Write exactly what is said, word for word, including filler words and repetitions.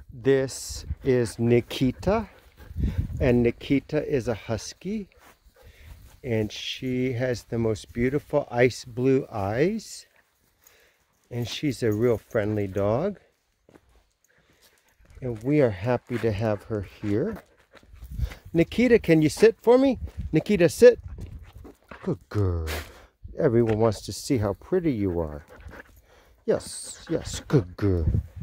This is Nikita, and Nikita is a husky, and she has the most beautiful ice blue eyes, and she's a real friendly dog, and we are happy to have her here. Nikita, can you sit for me? Nikita, sit. Good girl. Everyone wants to see how pretty you are. Yes, yes, good girl.